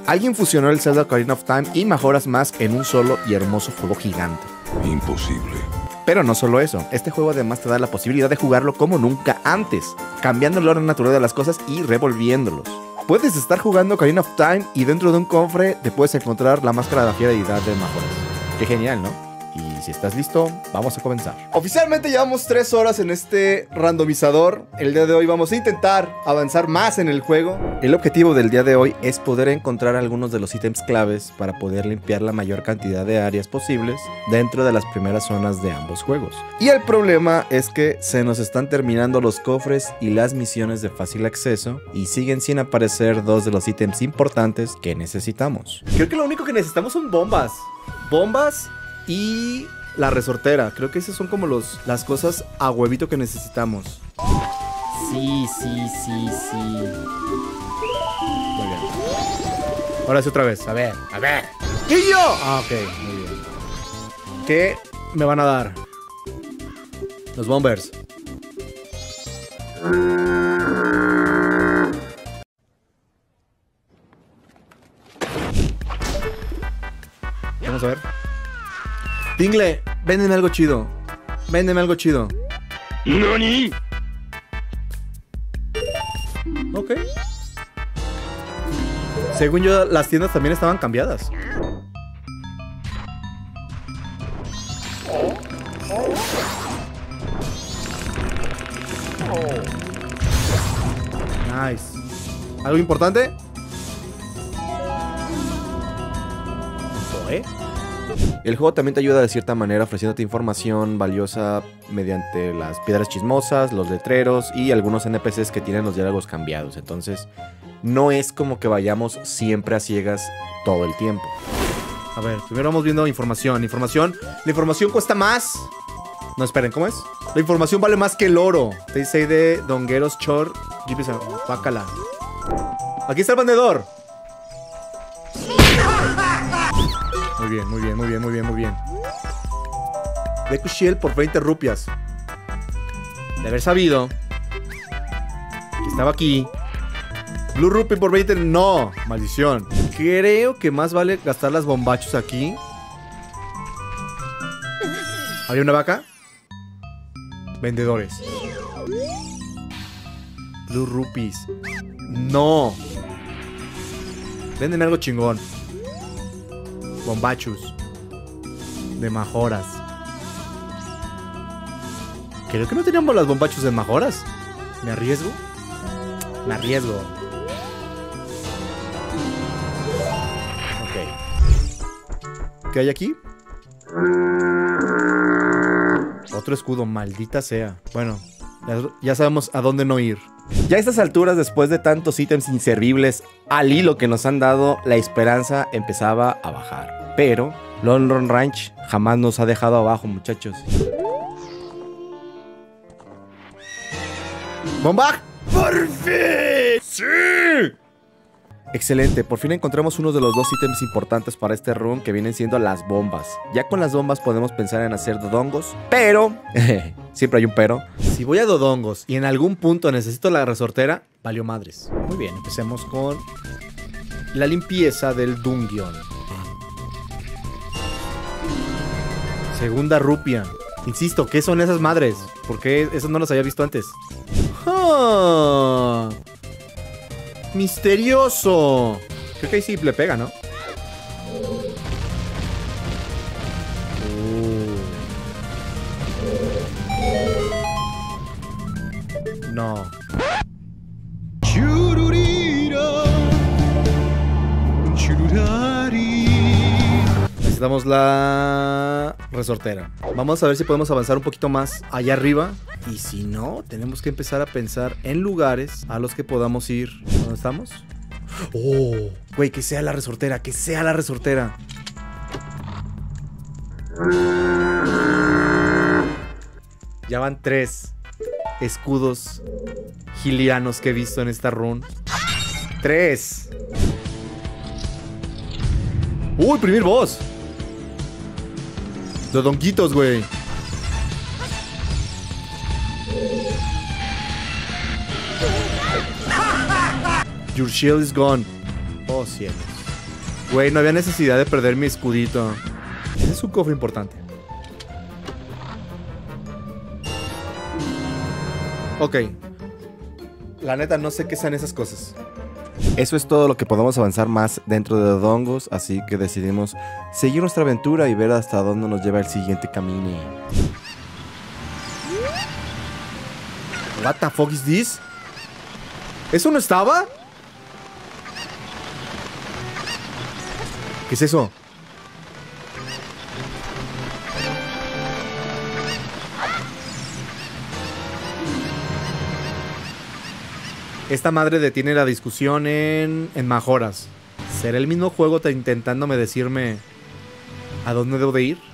Alguien fusionó el Zelda Ocarina of Time y Majora's Mask en un solo y hermoso juego gigante. Imposible. Pero no solo eso, este juego además te da la posibilidad de jugarlo como nunca antes, cambiando el orden natural de las cosas y revolviéndolos. Puedes estar jugando Ocarina of Time y dentro de un cofre te puedes encontrar la máscara de la fiera deidad de Majoras. Qué genial, ¿no? Y si estás listo, vamos a comenzar. Oficialmente llevamos 3 horas en este randomizador. El día de hoy vamos a intentar avanzar más en el juego. El objetivo del día de hoy es poder encontrar algunos de los ítems claves para poder limpiar la mayor cantidad de áreas posibles dentro de las primeras zonas de ambos juegos. Y el problema es que se nos están terminando los cofres y las misiones de fácil acceso y siguen sin aparecer 2 de los ítems importantes que necesitamos. Creo que lo único que necesitamos son bombas. Bombas y la resortera. Creo que esas son como las cosas a huevito que necesitamos. Sí. Muy bien. Ahora sí otra vez. A ver. ¿Qué yo? Ah, ok. Muy bien. ¿Qué me van a dar? Los bombers. Vamos a ver. Tingle, véndeme algo chido. Véndeme algo chido. ¿Nani? Ok. Según yo, las tiendas también estaban cambiadas. Nice. ¿Algo importante? ¿Eh? El juego también te ayuda de cierta manera ofreciéndote información valiosa mediante las piedras chismosas, los letreros y algunos NPCs que tienen los diálogos cambiados. Entonces, no es como que vayamos siempre a ciegas todo el tiempo. A ver, primero vamos viendo información. La información cuesta más. No, esperen, ¿cómo es? La información vale más que el oro. Te dice de Dongueros Chor. Bácala. Aquí está el vendedor. Muy bien. Deku Shield por 20 rupias. De haber sabido que estaba aquí. Blue Rupee por 20. No, maldición. Creo que más vale gastar las bombachos aquí. ¿Había una vaca? Vendedores. Blue Rupees. No. Véndeme algo chingón. Bombachus de Majoras. Creo que no teníamos las bombachus de Majoras. ¿Me arriesgo? Me arriesgo. Ok. ¿Qué hay aquí? Otro escudo, maldita sea. Bueno, ya sabemos a dónde no ir. Ya a estas alturas, después de tantos ítems inservibles al hilo que nos han dado, la esperanza empezaba a bajar. Pero Lon Ron Ranch jamás nos ha dejado abajo, muchachos. ¡Bomba! ¡Por fin! ¡Sí! Excelente, por fin encontramos uno de los 2 ítems importantes para este run, que vienen siendo las bombas. Ya con las bombas podemos pensar en hacer dodongos, pero... siempre hay un pero. Si voy a dodongos y en algún punto necesito la resortera, valió madres. Muy bien, empecemos con la limpieza del dungeon. Segunda rupia. Insisto, ¿qué son esas madres? ¿Por qué esas no las había visto antes? ¡Ah! ¡Misterioso! Creo que ahí sí le pega, ¿no? No. Necesitamos la resortera. Vamos a ver si podemos avanzar un poquito más allá arriba. Y si no, tenemos que empezar a pensar en lugares a los que podamos ir. ¿Dónde estamos? ¡Oh! Güey, que sea la resortera, que sea la resortera. Ya van 3 escudos gilianos que he visto en esta run. 3. ¡Uy, primer boss! Los donquitos, güey. Your shield is gone. Oh, cielos. Güey, no había necesidad de perder mi escudito. Ese es un cofre importante. Ok. La neta, no sé qué sean esas cosas. Eso es todo lo que podemos avanzar más dentro de Dodongos, así que decidimos seguir nuestra aventura y ver hasta dónde nos lleva el siguiente camino. What the fuck is this? ¿Eso no estaba? ¿Qué es eso? Esta madre detiene la discusión en Majora's. ¿Será el mismo juego intentándome decirme a dónde debo de ir?